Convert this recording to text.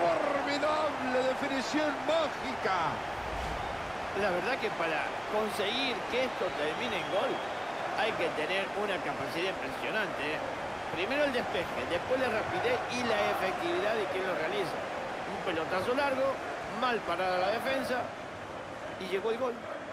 formidable definición mágica. La verdad que para conseguir que esto termine en gol hay que tener una capacidad impresionante, ¿eh? Primero el despeje, después la rapidez y la efectividad de quien lo realiza. Un pelotazo largo, mal parada la defensa y llegó el gol.